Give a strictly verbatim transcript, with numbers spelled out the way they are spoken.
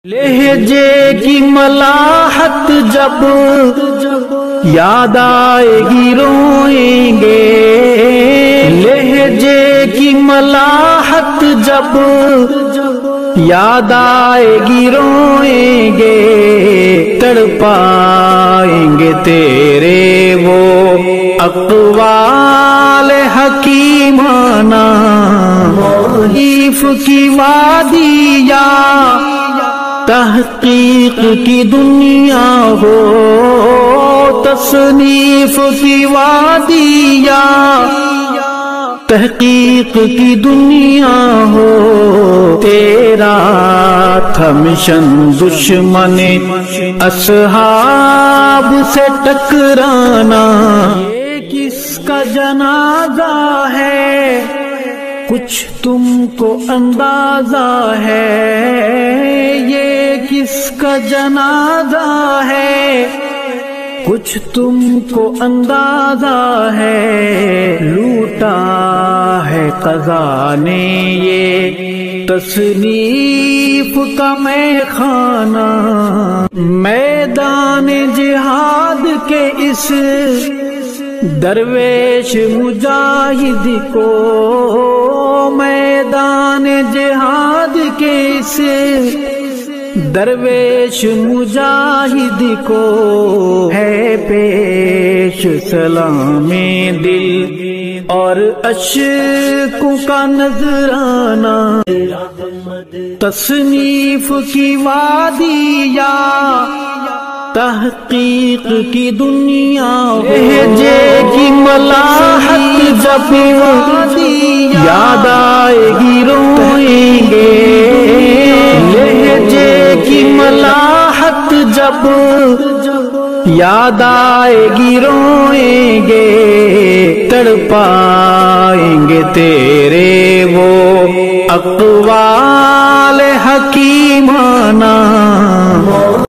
لہجے کی ملاحت جب یاد آئے گی روئیں گے، لہجے کی ملاحت جب یاد آئے گی روئیں گے، تڑپائیں گے تیرے وہ اقوال حکیمانہ، تعریف کی وادی یا تحقیق کی دنیا ہو، تصنیف کی وادی یا تحقیق کی دنیا ہو، تیرا تھا مشن دشمن اصحاب سے ٹکرانا، یہ کس کا جنازہ ہے کچھ تم کو اندازہ ہے، یہ کس کا جنازہ ہے کچھ تم کو اندازہ ہے، لوٹا ہے قضا نے یہ تصنیف کا میخانہ، میدان جہاد کے اس درویش مجاہد کو، میدان جہاد کے اس درویش مجاہد کو ہے پیش سلام دل اور اشکوں کا نذرانہ، تصنیف کی وادی یا تحقیق کی دنیا، لہجے کی ملاحت جب یاد آئے گی روئیں گے، لہجے کی ملاحت جب یاد آئے گی روئیں گے، تڑپائیں گے تیرے وہ اقوال حکیمانہ۔